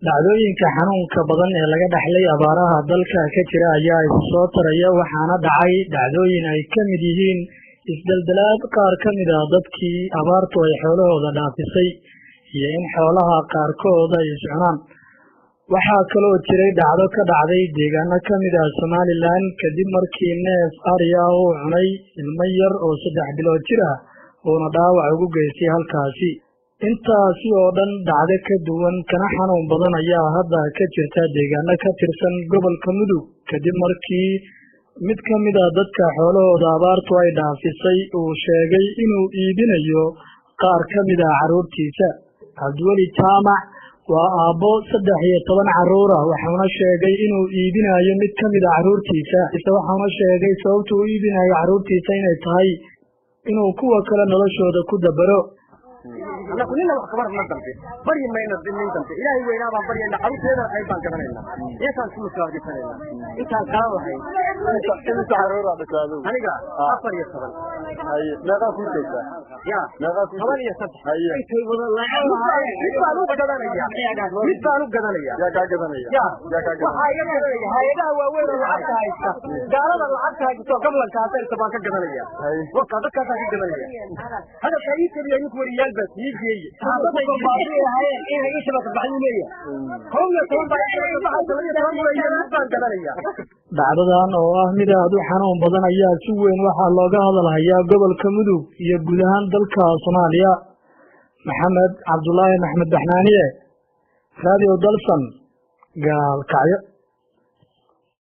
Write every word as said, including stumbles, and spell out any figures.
dhacdooyinka xanuunka badan ee laga dhaxlay abaaraha dalka ka jira ayaa isu soo taraya waxaana dhacay dhacdooyin ay ka mid yihiin isdaldalaad qaar ka mid ah dadkii abaartu ay xoolahooda dhaafisay iyo in xoolaha qaarkood ay iscunaan. waxaa kaloo jiray dhacdo ka dhacday deegaano ka mid ah Somaliland kadib markii neef ari ah uu cunay ilmo yar oo saddex bilood jir ah uuna dhaawac ugu geystay halkaasi. intaasi oo dhan dhacdo ka duwan kana xanuun badan ayaa hadda ka jirta deegaano ka tirsan gobolka Mudug kadib markii mid ka mid ah dadka xoolahooda abaartu ay dhaafisay uu sheegay inuu iibinayo qaar ka mid ah carruurtiisa. Cabdiweli Jaamac waa aabbo saddex iyo toban carruur ah waxaana sheegay inuu iibinayo mid ka mid ah carruurtiisa waxaana sheegay sababta uu iibinayo carruurtiisa inay tahay inuu kuwa kale noloshooda ku dabaro. أنا كلنا وخبر من دمتي بري ما ينزل من دمتي إلهي وين أبغى بري أنا عروس هذا أي بان كمانينا إيه كان شو مسوي كمانينا إيه كان كلام هاي إنت حرورة بتقولوا أنا قا أفر يسرن هاي نقا في تيسا يا نقا في خبر يسرن هاي إيه والله ميت بالو بدنا يا ميت بالو بدنا يا يا كا بدنا يا يا كا بدنا هاي هاي ده هو وين العب هاي قال أنا العب هاي تو قبل الكاتر تبغى كبدنا يا وكذا كذا كبدنا يا هذا شيء كبير يكوري بس يجي هذا بقول بعدين هاي إيه إيش بس بعدين هم يسوون بعدين بعد ثمانية ثمان ويا بان كذا dhacdadan oo ah mid aad u xanuun badan ayaa si weyn waxaa looga hadalhayaa gobolka Mudug iyo guud ahaan dalka Soomaaliya. Maxamed Cabdullaahi Maxmed Baxnaaniye Radio Dalsan Gaalkacyo.